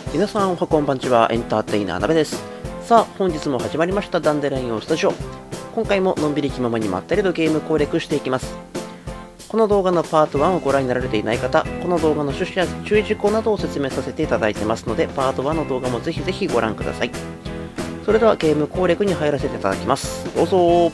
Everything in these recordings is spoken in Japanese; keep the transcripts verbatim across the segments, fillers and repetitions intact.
皆さんおはこんばんちは、エンターテイナーなべです。さあ本日も始まりましたダンデライオンスタジオ。今回ものんびり気ままにまったりとゲーム攻略していきます。この動画のパートワンをご覧になられていない方、この動画の趣旨や注意事項などを説明させていただいてますので、パートワンの動画もぜひぜひご覧ください。それではゲーム攻略に入らせていただきます。どうぞ。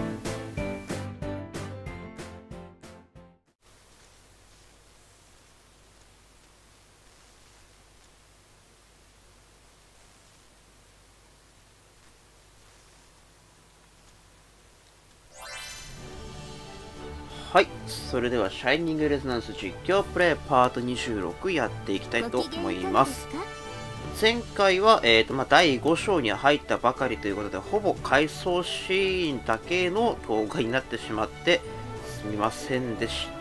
はい、それではシャイニングレゾナンス実況プレイパートにじゅうろくやっていきたいと思います。前回は、えーとまあ、だいご章に入ったばかりということで、ほぼ回想シーンだけの動画になってしまってすみませんでした。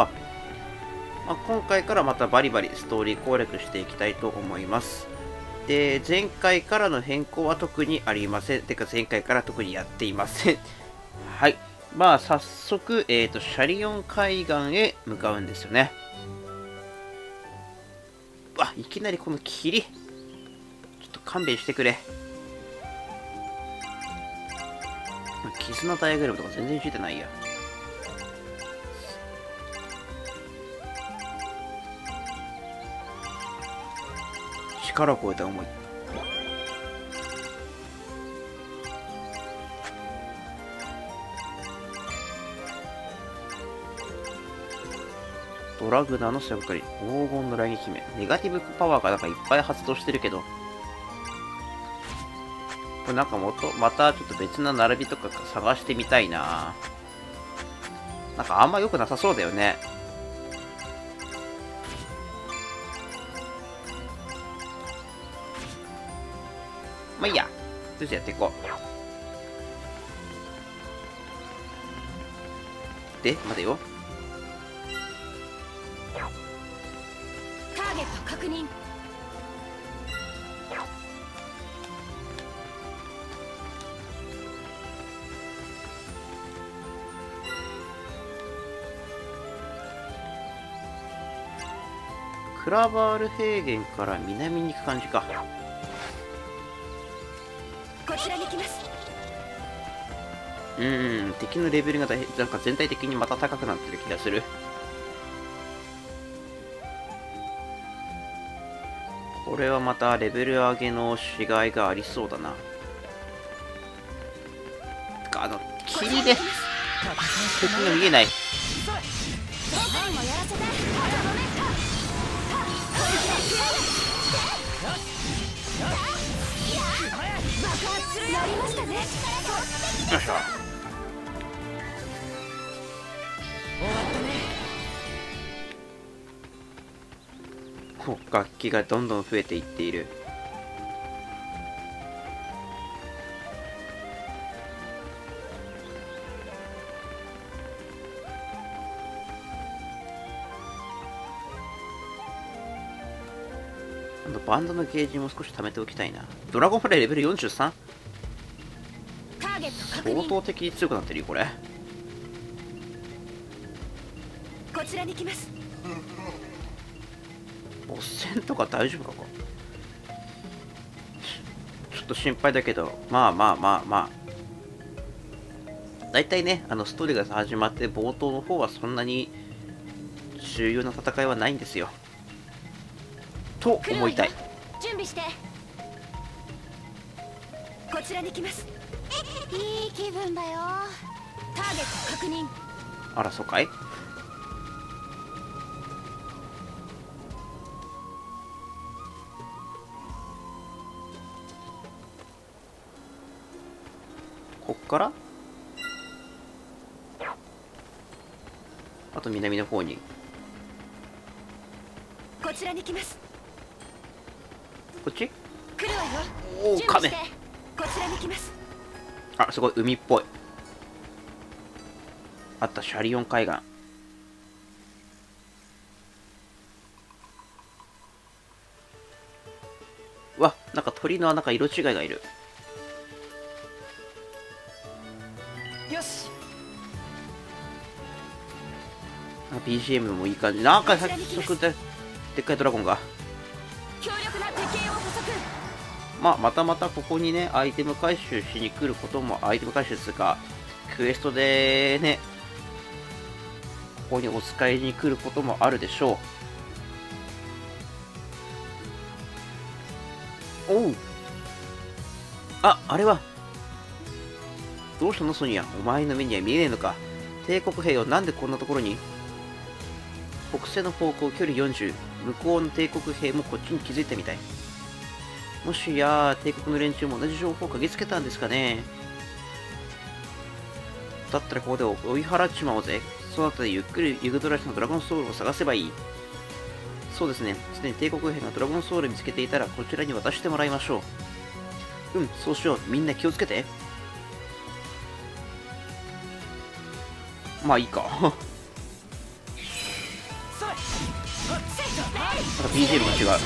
まあ、今回からまたバリバリストーリー攻略していきたいと思います。で、前回からの変更は特にありません。てか前回から特にやっていません。はい。まあ、早速、えっと、シャリオン海岸へ向かうんですよね。うわ、いきなりこの霧。ちょっと勘弁してくれ。傷のダイアグラムとか全然ついてないや。力を超えた思い。ドラグナーの背ばかり、黄金の雷撃姫。ネガティブパワーがなんかいっぱい発動してるけど、これなんかもっと、またちょっと別な並びとか探してみたいな。なんかあんま良くなさそうだよね。まあいいや。とりあえずやっていこう。で、待てよ。 ターゲット確認。 クラバール平原から南に行く感じか。 こちらに来ます。 うーん、敵のレベルがだいなんか全体的にまた高くなってる気がする。これはまたレベル上げのしがいがありそうだな。てかあの霧で敵が見えない。よいしょ。お、楽器がどんどん増えていっている。あのバンドのゲージも少し貯めておきたいな。ドラゴンフライレベル よんじゅうさん？ 相当的に強くなってるよこれ。 こちらに来ます。 ボス戦とか大丈夫かか。ちょっと心配だけど、まあまあまあまあ。だいたいね、あのストーリーが始まって冒頭の方はそんなに重要な戦いはないんですよ。と思いたい。 準備して。こちらに来ます。いい気分だよ。ターゲット確認。 あら、そうかい。こっからあと南の方に。 こちらに来ます。 こっち。 来るわよ。 おお、カメ。 こちらに来ます。 あ、すごい海っぽい。あった、シャリオン海岸。うわ、なんか鳥のなんか色違いがいる。 よし。 ビージーエム もいい感じ。なんか早速ででっかいドラゴンが。 強力な敵まあ、またまたここにね、アイテム回収しに来ることも、アイテム回収するか、クエストでね、ここにお使いに来ることもあるでしょう。おう。あ、あれは。どうしたのソニア、お前の目には見えねえのか。帝国兵をなんでこんなところに。北西の方向距離よんじゅう。向こうの帝国兵もこっちに気づいたみたい。もしや帝国の連中も同じ情報を嗅ぎつけたんですかね。だったらここで追い払っちまおうぜ。そうなったらゆっくりユグドラシのドラゴンソウルを探せばいい。そうですね。すでに帝国兵がドラゴンソウル見つけていたらこちらに渡してもらいましょう。うん、そうしよう。みんな気をつけて。まあいいか。なんか ビージーエム が違う。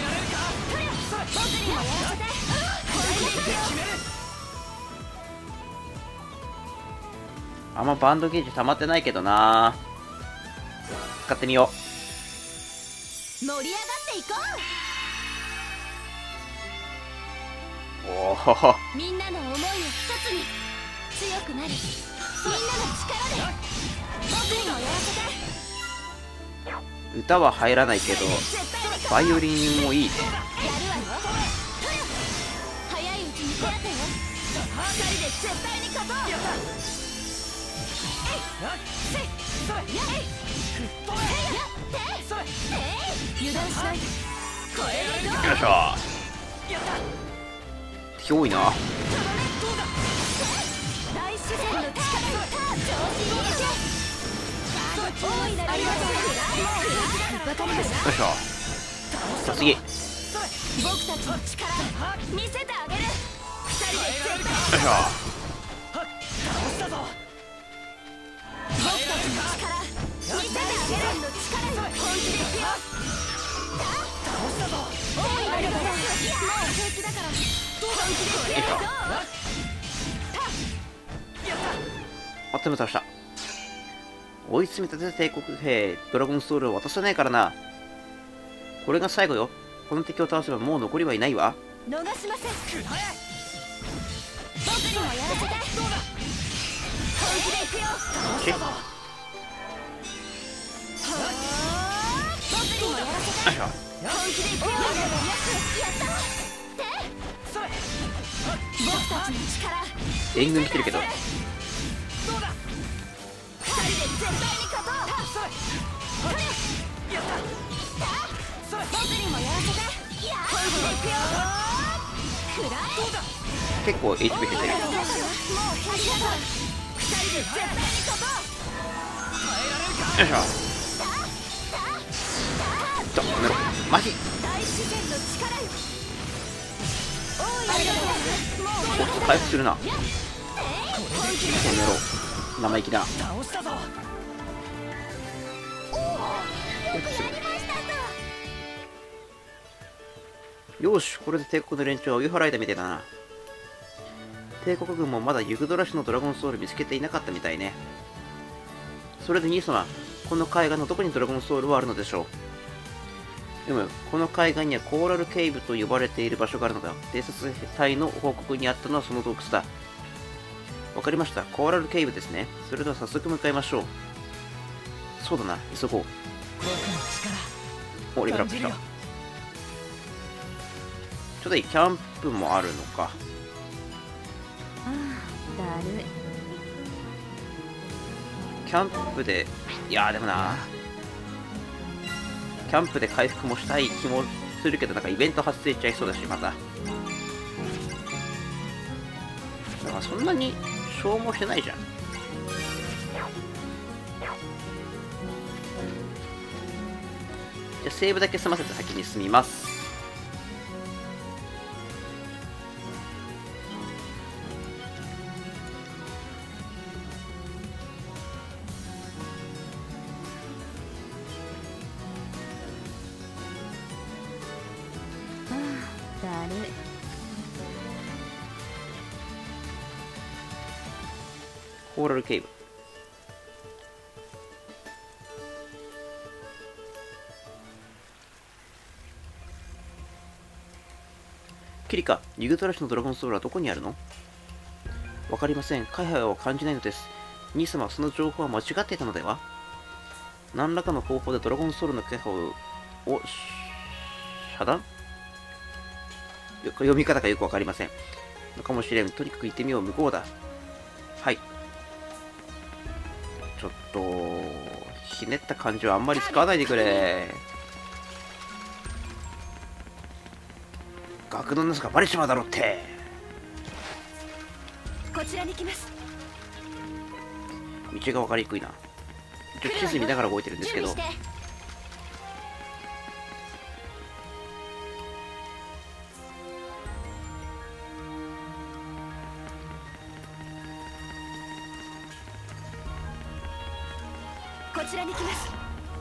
あんまバンドゲージ溜まってないけどな。使ってみよう。 盛り上がっていこう。おお。 みんなの思いを一つに強くなる。みんなの力で僕にもやらせて。 歌は入らないけどバイオリンもいいね。 やるわよ。早いうちに手当てよ。ふたりで絶対に勝とう。油断しないで。 よいしょ。敵多いな。 大自然の力に調子に乗って大いなるありがとう。わかりました。 よいしょ。さあ次。 僕たちの力見せてあげる。ふたりで絶対。 よいしょ。 僕たちの力見せてあげる。の力に本気でいくよ。倒したぞ。大いなるもう平気だから本気でいくよ。 あっとめ倒した。追い詰めた帝国兵ドラゴンソウルを渡さないからな。これが最後よ。この敵を倒せばもう残りはいないわ。 逃しません。僕にもやらせて。本気でいくよ。 チェッ。 僕にもやらせて。 よいしょ。 本気でいくよ。やったって僕たちの力援軍来てるけど。 ふたりで絶対に勝とう。僕にもやらせて。本気でいくよ。くらえ。 結構 エイチピー 減ってる。 もう減りだからふたりで絶対に勝とう。 よいしょ。どっめろマジ。 大自然の力よ。大いなるもうおっと回復するな。こ本気での野郎生意気だ。 倒したぞ。おお、よくやりましたと。 よし、これで帝国の連中は追い払えたみたいだな。帝国軍もまだユグドラシのドラゴンソウル見つけていなかったみたいね。それで兄様、この海岸のどこにドラゴンソウルはあるのでしょう。でも、この海岸にはコーラルケイブと呼ばれている場所があるのだ。偵察隊の報告にあったのはその洞窟だ。わかりました。コーラルケイブですね。それでは早速向かいましょう。そうだな、急ごう。お、レベルアップした。ちょっといい、キャンプもあるのか。 ああ、だるい。 キャンプで、いやーでもな、キャンプで回復もしたい気もするけど、なんかイベント発生しちゃいそうだし、また。だからそんなに消耗してないじゃん。じゃあセーブだけ済ませて先に進みます。 だるい。 コーラルケイブ。 キリカ、ユグドラシのドラゴンソウルはどこにあるの？わかりません。気配を感じないのです。兄様はその情報は間違っていたのでは？何らかの方法でドラゴンソウルの気配を遮断？読み方がよくわかりません。のかもしれん。とにかく行ってみよう。向こうだ。はい。ちょっと、ひねった感じはあんまり使わないでくれ。学のなすがバレちまうだろって。 こちらに来ます。 道が分かりにくいな。ちょっと地図見ながら動いてるんですけど。 こちらに来ます。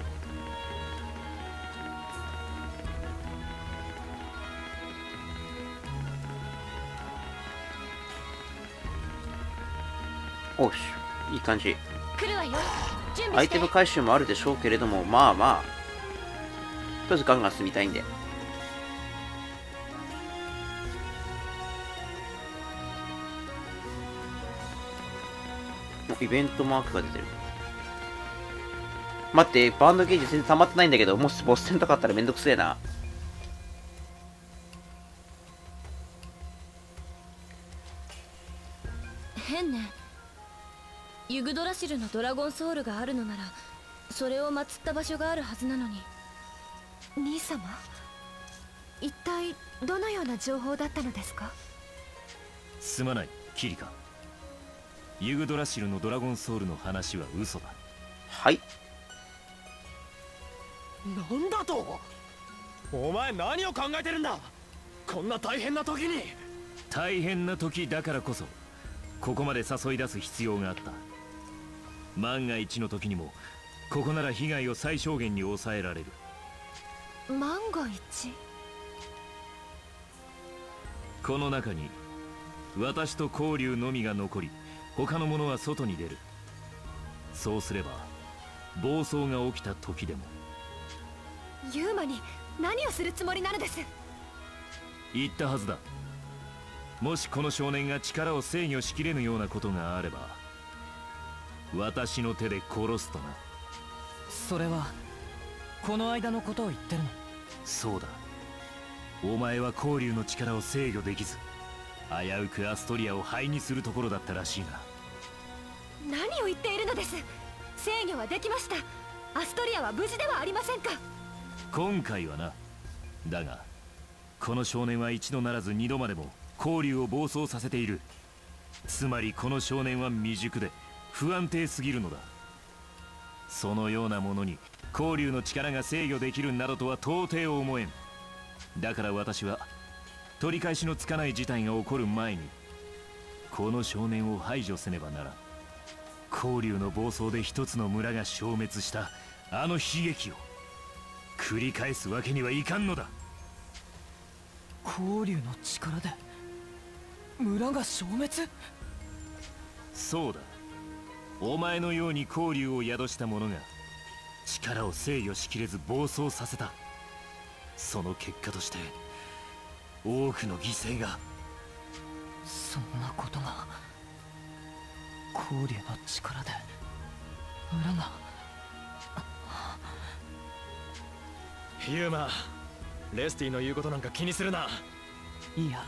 おし、いい感じ。 来るわよ。準備して。 アイテム回収もあるでしょうけれども、まあまあ、とりあえずガンガン進みたいんで。イベントマークが出てる。待って、バンドゲージ全然溜まってないんだけど、もしボス戦とかあったらめんどくせえな。 変ね。ユグドラシルのドラゴンソウルがあるのなら、それを祀った場所があるはずなのに。兄様、一体どのような情報だったのですか？ すまない、キリカ。ユグドラシルのドラゴンソウルの話は嘘だ。 はい。 なんだと？お前何を考えてるんだ？こんな大変な時に。 大変な時だからこそここまで誘い出す必要があった。万が一の時にもここなら被害を最小限に抑えられる。 万が一？ この中に私と光龍のみが残り、他の者は外に出る。そうすれば暴走が起きた時でも。 ユーマに何をするつもりなのです？ 言ったはずだ。もしこの少年が力を制御しきれぬようなことがあれば、私の手で殺すとな。 それはこの間のことを言ってるの？ そうだ。お前は光龍の力を制御できず、危うくアストリアを灰にするところだったらしいが。 何を言っているのです？制御はできました。アストリアは無事ではありませんか？ 今回はな。だがこの少年は一度ならず二度までも光龍を暴走させている。つまりこの少年は未熟で不安定すぎるのだ。そのようなものに光龍の力が制御できるなどとは到底思えん。だから私は取り返しのつかない事態が起こる前にこの少年を排除せねばならん。光龍の暴走で一つの村が消滅したあの悲劇を繰り返すわけにはいかんのだ。 光龍の力で村が消滅？ そうだ。お前のように光龍を宿した者が力を制御しきれず暴走させた。その結果として多くの犠牲が。 そんなことが光龍の力で村が。 ユーマ、レスティの言うことなんか気にするな。 いや、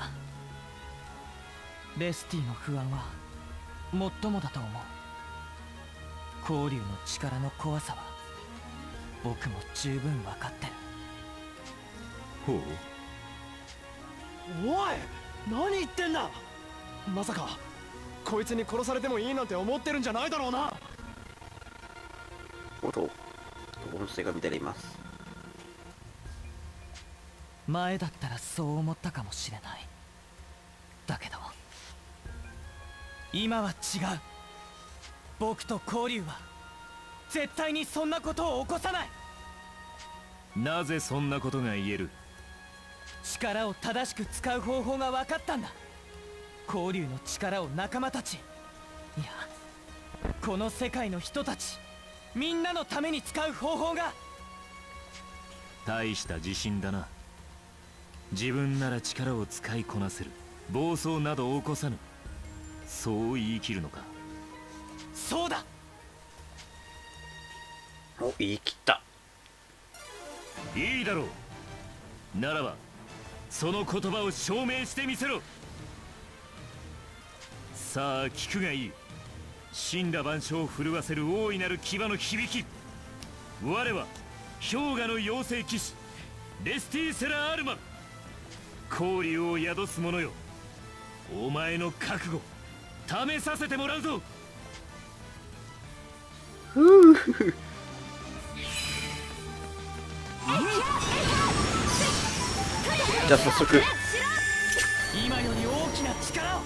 レスティの不安はもっともだと思う。光龍の力の怖さは僕も十分分かってる。 ほう。 おい、何言ってんだ。まさかこいつに殺されてもいいなんて思ってるんじゃないだろうな。 おっと、音声が乱れます。 前だったらそう思ったかもしれない。だけど今は違う。僕と光龍は絶対にそんなことを起こさない。 なぜそんなことが言える？ 力を正しく使う方法が分かったんだ。光龍の力を仲間たち、いやこの世界の人たちみんなのために使う方法が。 大した自信だな。 自分なら力を使いこなせる、暴走など起こさぬ、そう言い切るのか。 そうだ。 お、言い切った。 いいだろう。ならばその言葉を証明してみせろ。さあ聞くがいい。神羅万象を震わせる大いなる牙の響き。我は氷河の妖精騎士レスティーセラ・アルマン、氷竜を宿す者よ。お前の覚悟試させてもらうぞ。 ふうじゃあ早速今より大きな力を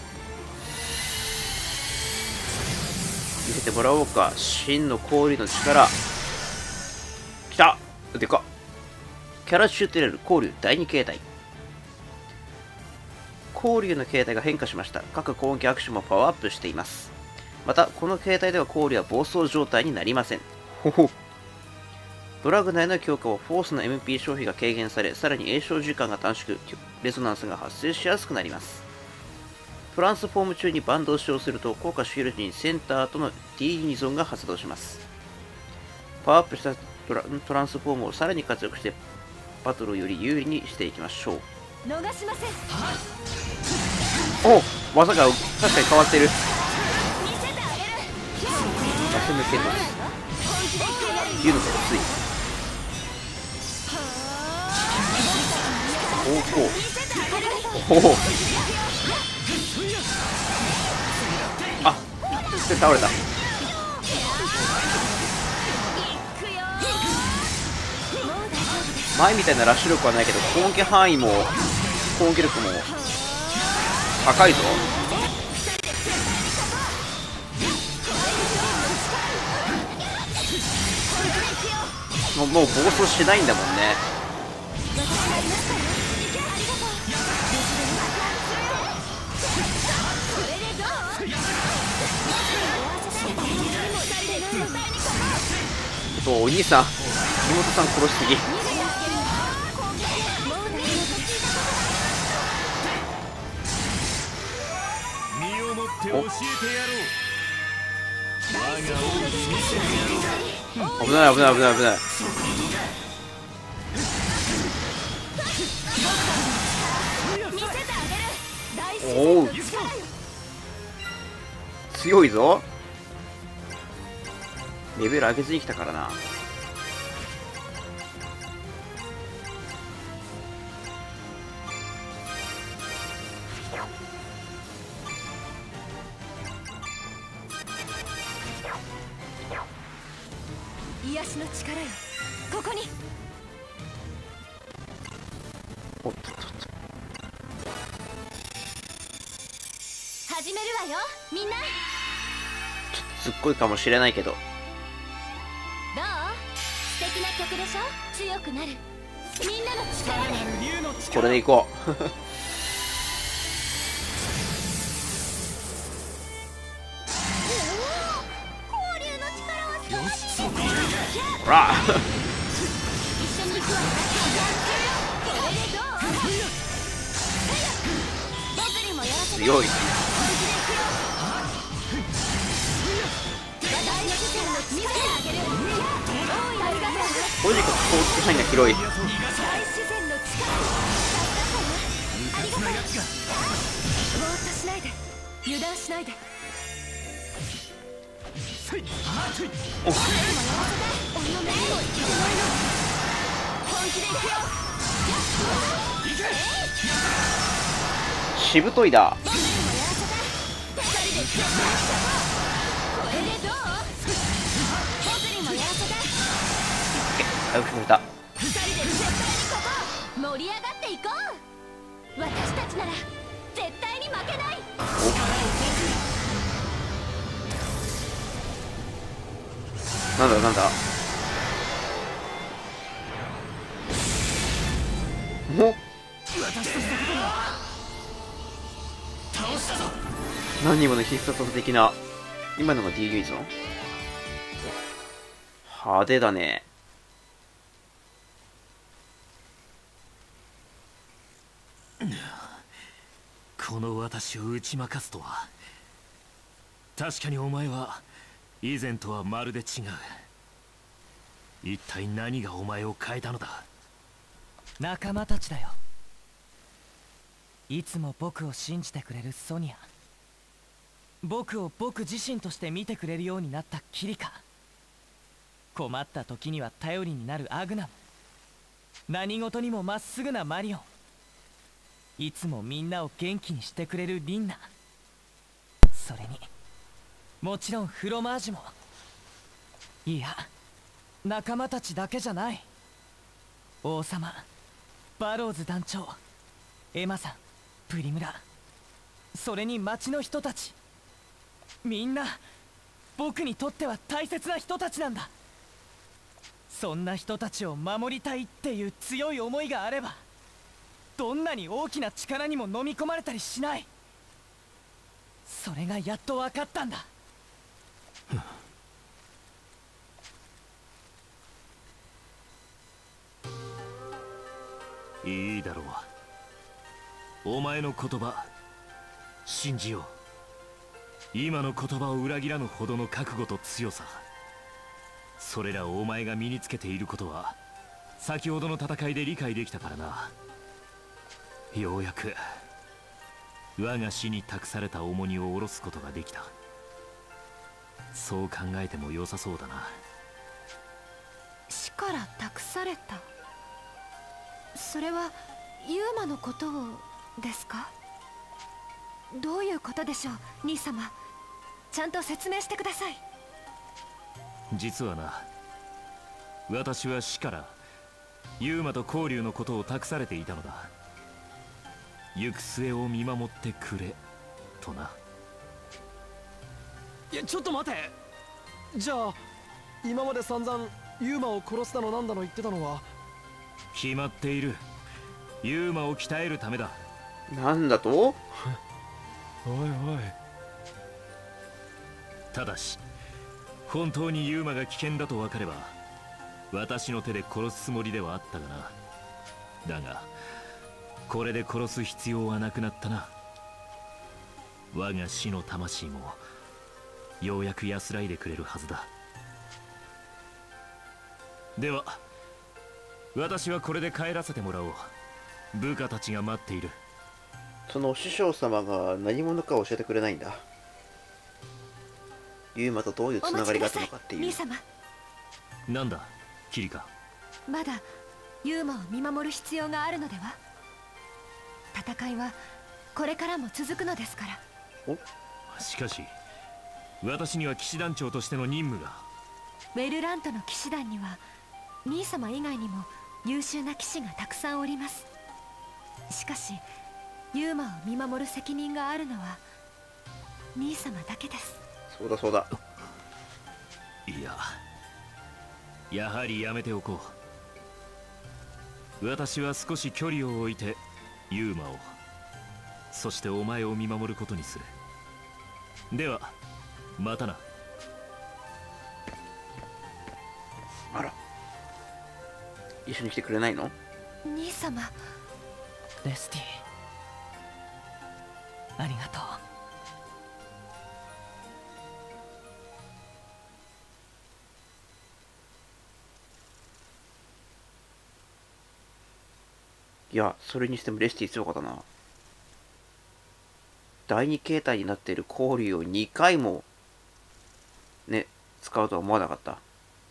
見せてもらおうか。真の氷の力きた。でかっ。キャラシューテレル氷竜だいに形態。氷竜の形態が変化しました。各攻撃アクションもパワーアップしています。またこの形態では氷竜は暴走状態になりません。ほほ。ドラグ内の強化をフォースの エムピー 消費が軽減され、さらに詠唱時間が短縮、レゾナンスが発生しやすくなります。トランスフォーム中にバンドを使用すると効果終了時にセンターとの D ユニゾンが発動します。パワーアップしたト ラ, トランスフォームをさらに活躍してバトルをより有利にしていきましょう。 逃しません。 お、技が確かに変わってる。 見せてあげる。 ガス抜けの竜のついおおおおあ、で倒れた。前みたいなラッシュ力はないけど攻撃範囲も攻撃力も高いぞ。もう、もう暴走しないんだもんね。お兄さん、妹さん殺しすぎ。 身をもって教えてやろう。我が王に見せてやろう。 危ない危ない危ない危ない。おお、強いぞ。レベル上げずに来たからな。 癒しの力よ、ここに。 おっとっとっと。 始めるわよ、みんな。 ちょっとすっごいかもしれないけど。 どう？素敵な曲でしょ。強くなるみんなの力で。 竜の力。 これでいこう。ほら一緒に行くわ。これでどう？僕にもやらせて。 強い。ポジカ攻撃範囲が広い。 大自然の力。ありがとう。ぼーっとしないで、油断しないで。 おっ、 本気でいくよ。 しぶといだ。 僕にもやらせて。二人で強くなった。これでどう？僕にもやらせて。 あ、よく触れた。 二人で絶対にここ盛り上がっていこう。私たちなら絶対に負けない。 なんだなんだ。お、何もの必殺技的な。今のが D ユニゾン。派手だね。 この私を打ち負かすとは。確かにお前は以前とはまるで違う。一体何がお前を変えたのだ。 仲間たちだよ。いつも僕を信じてくれるソニア、僕を僕自身として見てくれるようになったキリカ、困った時には頼りになるアグナム、何事にもまっすぐなマリオン、いつもみんなを元気にしてくれるリンナ、それにもちろんフロマージュも。いや、仲間たちだけじゃない。王様、バローズ団長、エマさん、プリムラ、それに町の人たち、みんな僕にとっては大切な人たちなんだ。そんな人たちを守りたいっていう強い思いがあれば、どんなに大きな力にも飲み込まれたりしない。それがやっと分かったんだ。 いいだろう。お前の言葉信じよう。今の言葉を裏切らぬほどの覚悟と強さ、それらをお前が身につけていることは先ほどの戦いで理解できたからな。ようやく我が死に託された重荷を下ろすことができた。そう考えても良さそうだな。 死から託された。それはユーマのことをですか？どういうことでしょう、兄様。ちゃんと説明してください。 実はな、私は死からユーマと交流のことを託されていたのだ。行く末を見守ってくれとな。 いや、ちょっと待て。じゃあ今まで散々ユーマを殺すだのなんだの言ってたのは。 決まっている。ユーマを鍛えるためだ。 なんだと？ おいおい。 ただし本当にユーマが危険だと分かれば私の手で殺すつもりではあったがな。だがこれで殺す必要はなくなったな。我が死の魂もようやく安らいでくれるはずだ。では私はこれで帰らせてもらおう。部下たちが待っている。 その師匠様が何者か教えてくれないんだ。ユーマとどういうつながりがあったのかっていう。 兄様、 なんだキリカ。 まだユーマを見守る必要があるのでは？戦いはこれからも続くのですから。 おしかし私には騎士団長としての任務が。 ウェルラントの騎士団には兄様以外にも優秀な騎士がたくさんおります。しかしユーマを見守る責任があるのは兄様だけです。 そうだそうだ。 いや、やはりやめておこう。私は少し距離を置いてユーマを、そしてお前を見守ることにする。ではまたな。 あら、一緒に来てくれないの？ 兄様。 レスティ、ありがとう。 いや、それにしてもレスティ強かったな。だいに形態になっている交流をにかいもね、使うとは思わなかった。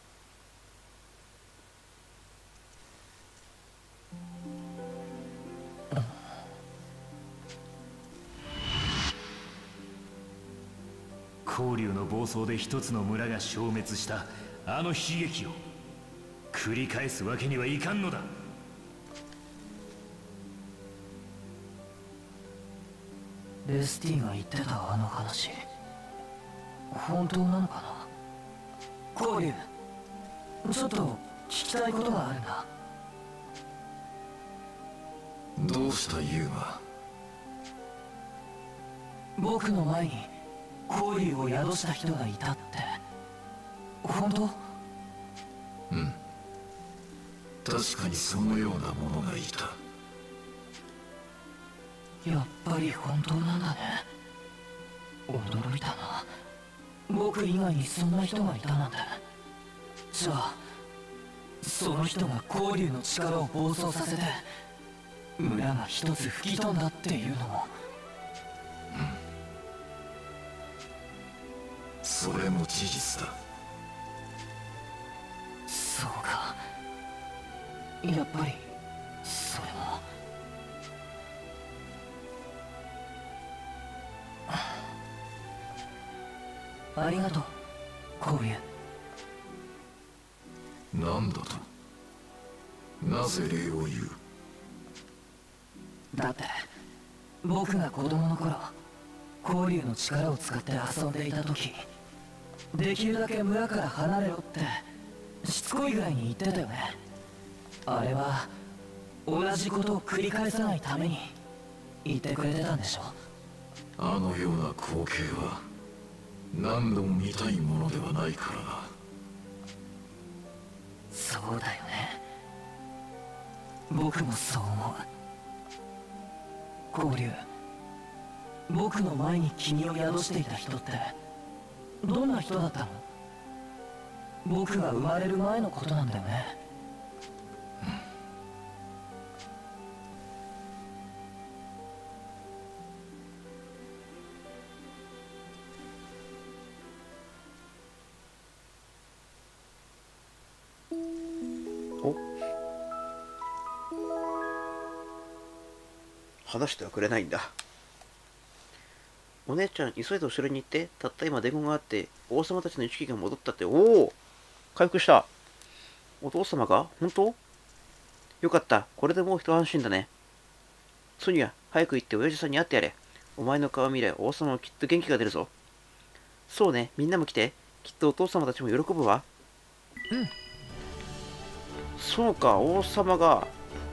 交流の暴走で一つの村が消滅したあの悲劇を繰り返すわけにはいかんのだ。 レスティが言ってたあの話、本当なのかな？交流、ちょっと聞きたいことがあるんだ。 どうしたユーマ？ 僕の前に交流を宿した人がいたって、本当？ うん、確かにそのようなものがいた。 やっぱり本当なんだね。驚いたな。僕以外にそんな人がいたなんて。じゃあその人が光竜の力を暴走させて村が一つ吹き飛んだっていうのも。 それも事実だ。 そうか、やっぱりそれも。ありがとう光竜。 何だと？なぜ礼を言う？ だって僕が子供の頃光竜の力を使って遊んでいた時、できるだけ村から離れろってしつこいぐらいに言ってたよね。あれは同じことを繰り返さないために言ってくれてたんでしょ。 あのような光景は何度も見たいものではないからな。 そうだよね、僕もそう思う。光竜、僕の前に君を宿していた人ってどんな人だったの？僕が生まれる前のことなんだよね。 お、話してはくれないんだ。お姉ちゃん、急いで後ろに行って。たった今伝言があって、王様たちの意識が戻ったって。おお、回復した。お父様が？本当？よかった。これでもう一安心だね。ソニア、早く行って親父さんに会ってやれ。お前の顔見れ、王様もきっと元気が出るぞ。そうね、みんなも来て。きっとお父様たちも喜ぶわ。 うん。 そうか、王様が。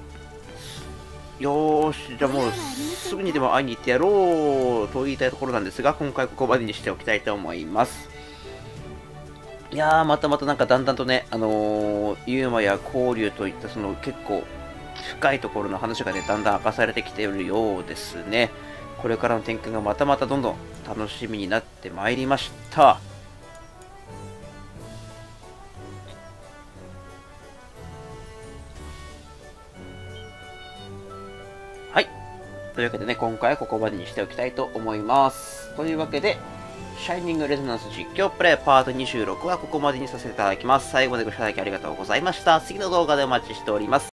よーし、じゃあもうすぐにでも会いに行ってやろうと言いたいところなんですが、今回ここまでにしておきたいと思います。いやー、またまたなんかだんだんとね、あのー、ユーマや光竜といったその結構深いところの話がね、だんだん明かされてきているようですね。これからの展開がまたまたどんどん楽しみになってまいりました。はい。というわけでね、今回はここまでにしておきたいと思います。というわけで、シャイニングレゾナンス実況プレイパートにじゅうろくはここまでにさせていただきます。最後までご視聴いただきありがとうございました。次の動画でお待ちしております。